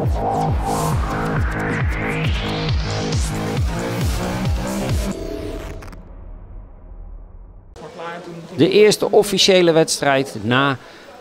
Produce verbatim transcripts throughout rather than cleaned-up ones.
De eerste officiële wedstrijd na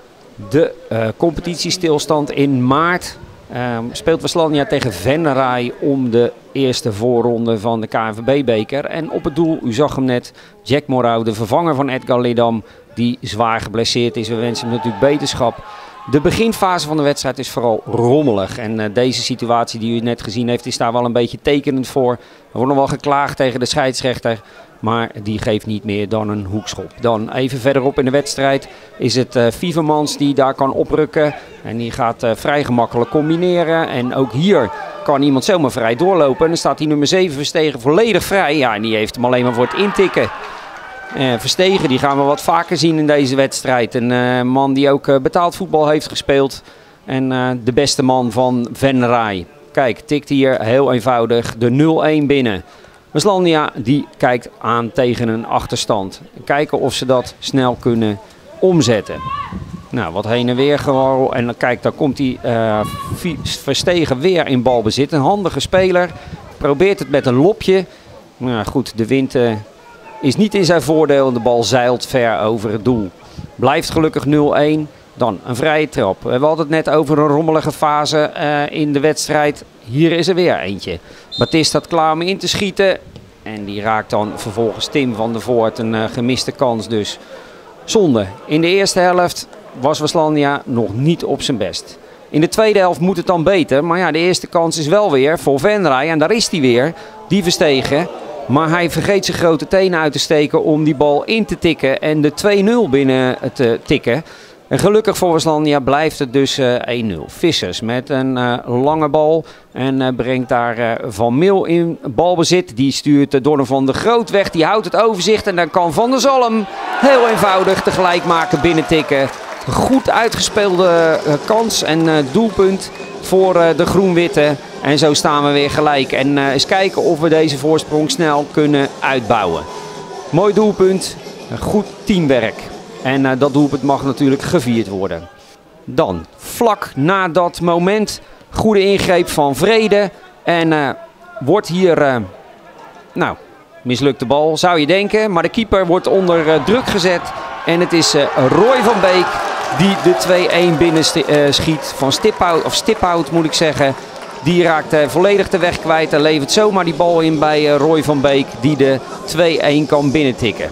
de uh, competitiestilstand in maart uh, speelt Westlandia tegen Venray om de eerste voorronde van de K N V B-beker. En op het doel, u zag hem net, Jack Morau, de vervanger van Edgar Ledam, die zwaar geblesseerd is. We wensen hem natuurlijk beterschap. De beginfase van de wedstrijd is vooral rommelig. En uh, deze situatie die u net gezien heeft, is daar wel een beetje tekenend voor. Er wordt nog wel geklaagd tegen de scheidsrechter. Maar die geeft niet meer dan een hoekschop. Dan even verderop in de wedstrijd is het uh, Vievermans die daar kan oprukken. En die gaat uh, vrij gemakkelijk combineren. En ook hier kan iemand zomaar vrij doorlopen. En dan staat die nummer zeven Verstegen volledig vrij. Ja, en die heeft hem alleen maar voor het intikken. Uh, Verstegen, die gaan we wat vaker zien in deze wedstrijd. Een uh, man die ook uh, betaald voetbal heeft gespeeld. En uh, de beste man van Venray. Kijk, tikt hier heel eenvoudig de nul-een binnen. Westlandia die kijkt aan tegen een achterstand. Kijken of ze dat snel kunnen omzetten. Nou, wat heen en weer gewoon. En dan kijk, dan komt hij uh, Verstegen weer in balbezit. Een handige speler. Probeert het met een lopje. Nou goed, de wind uh, is niet in zijn voordeel. De bal zeilt ver over het doel. Blijft gelukkig nul-een. Dan een vrije trap. We hadden het net over een rommelige fase uh, in de wedstrijd. Hier is er weer eentje. Baptiste staat klaar om in te schieten. En die raakt dan vervolgens Tim van der Voort. Een uh, gemiste kans dus. Zonde. In de eerste helft was Westlandia nog niet op zijn best. In de tweede helft moet het dan beter. Maar ja, de eerste kans is wel weer voor Venray. En daar is hij weer. Die Verstegen. Maar hij vergeet zijn grote tenen uit te steken om die bal in te tikken. En de twee-nul binnen te tikken. En gelukkig voor Westlandia blijft het dus uh, een-nul. Vissers met een uh, lange bal en uh, brengt daar uh, Van Mil in balbezit. Die stuurt uh, Donner van de Groot weg. Die houdt het overzicht en dan kan Van der Zalm heel eenvoudig tegelijk maken, binnentikken. Goed uitgespeelde uh, kans en uh, doelpunt voor uh, de Groen-Witte. En zo staan we weer gelijk. En uh, eens kijken of we deze voorsprong snel kunnen uitbouwen. Mooi doelpunt, goed teamwerk. En uh, dat doelpunt mag natuurlijk gevierd worden. Dan, vlak na dat moment, goede ingreep van Vrede. En uh, wordt hier, uh, nou, mislukte bal zou je denken. Maar de keeper wordt onder uh, druk gezet. En het is uh, Roy van Beek die de twee-een binnen uh, schiet. Van Stiphout, of Stiphout moet ik zeggen. Die raakt uh, volledig de weg kwijt. En levert zomaar die bal in bij uh, Roy van Beek die de twee-een kan binnentikken.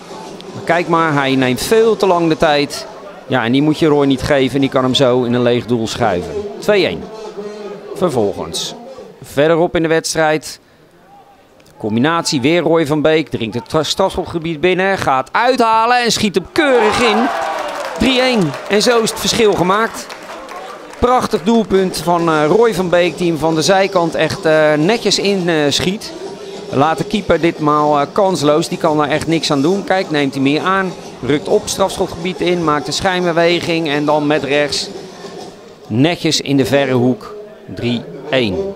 Kijk maar, hij neemt veel te lang de tijd. Ja, en die moet je Roy niet geven. Die kan hem zo in een leeg doel schuiven. twee-een. Vervolgens. Verderop in de wedstrijd. Combinatie, weer Roy van Beek. Dringt het strafschopgebied binnen. Gaat uithalen en schiet hem keurig in. drie-een. En zo is het verschil gemaakt. Prachtig doelpunt van uh, Roy van Beek. Die hem van de zijkant echt uh, netjes in uh, schiet. Laat de keeper ditmaal uh, kansloos. Die kan daar echt niks aan doen. Kijk, neemt hij meer aan. Rukt op strafschopgebied in. Maakt een schijnbeweging. En dan met rechts. Netjes in de verre hoek. drie-een.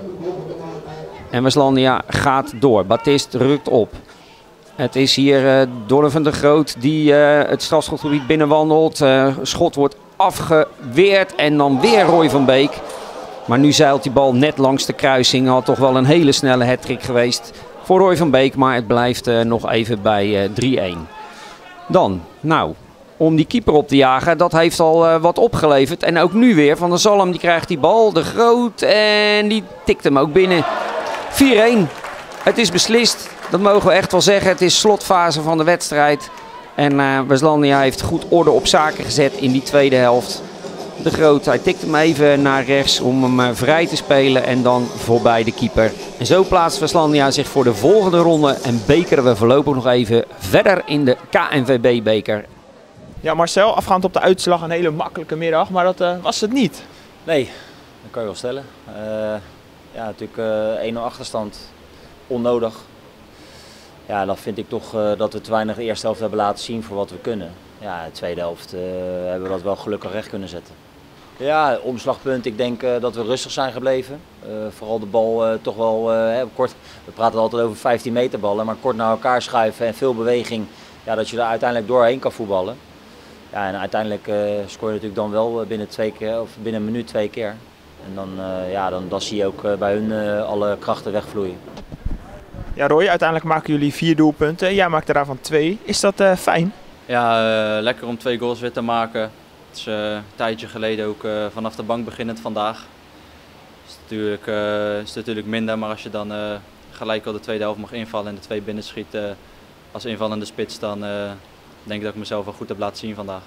En Westlandia gaat door. Baptiste rukt op. Het is hier uh, Donner van der Groot die uh, het strafschopgebied binnenwandelt. Uh, schot wordt afgeweerd. En dan weer Roy van Beek. Maar nu zeilt die bal net langs de kruising. Had toch wel een hele snelle hattrick geweest voor Roy van Beek. Maar het blijft uh, nog even bij uh, drie-een. Dan, nou, om die keeper op te jagen. Dat heeft al uh, wat opgeleverd. En ook nu weer. Van der Zalm die krijgt die bal. De Groot. En die tikt hem ook binnen. vier-een. Het is beslist. Dat mogen we echt wel zeggen. Het is slotfase van de wedstrijd. En uh, Westlandia heeft goed orde op zaken gezet in die tweede helft. De Groot, hij tikt hem even naar rechts om hem uh, vrij te spelen en dan voorbij de keeper. En zo plaatst Westlandia zich voor de volgende ronde en bekeren we voorlopig nog even verder in de K N V B-beker. Ja, Marcel, afgaand op de uitslag een hele makkelijke middag, maar dat uh, was het niet. Nee, dat kan je wel stellen. Uh, ja, natuurlijk uh, een-nul achterstand, onnodig. Ja, dan vind ik toch uh, dat we te weinig de eerste helft hebben laten zien voor wat we kunnen. Ja, de tweede helft uh, hebben we dat wel gelukkig recht kunnen zetten. Ja, omslagpunt. Ik denk uh, dat we rustig zijn gebleven. Uh, vooral de bal uh, toch wel uh, kort. We praten altijd over vijftien meter ballen, maar kort naar elkaar schuiven en veel beweging. Ja, dat je er uiteindelijk doorheen kan voetballen. Ja, en uiteindelijk uh, scoor je natuurlijk dan wel binnen, twee keer, of binnen een minuut twee keer. En dan, uh, ja, dan, dan zie je ook uh, bij hun uh, alle krachten wegvloeien. Ja, Roy, uiteindelijk maken jullie vier doelpunten. Jij maakt er daarvan twee. Is dat uh, fijn? Ja, uh, lekker om twee goals weer te maken. Het is uh, een tijdje geleden ook uh, vanaf de bank beginnend vandaag. Het is natuurlijk, uh, is natuurlijk minder, maar als je dan uh, gelijk al de tweede helft mag invallen en de twee binnenschiet uh, als invallende spits, dan uh, denk ik dat ik mezelf wel goed heb laten zien vandaag.